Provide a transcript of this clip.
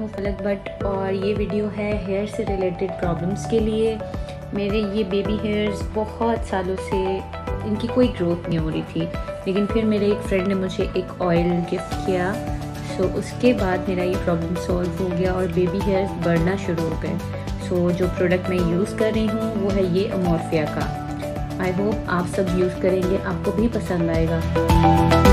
अलग बट और ये वीडियो है हेयर से रिलेटेड प्रॉब्लम्स के लिए। मेरे ये बेबी हेयर्स बहुत सालों से इनकी कोई ग्रोथ नहीं हो रही थी, लेकिन फिर मेरे एक फ्रेंड ने मुझे एक ऑयल गिफ्ट किया, सो उसके बाद मेरा ये प्रॉब्लम सॉल्व हो गया और बेबी हेयर्स बढ़ना शुरू हो गए। सो जो प्रोडक्ट मैं यूज़ कर रही हूँ वो है ये अमोर्फिया का। आई होप आप सब यूज़ करेंगे, आपको भी पसंद आएगा।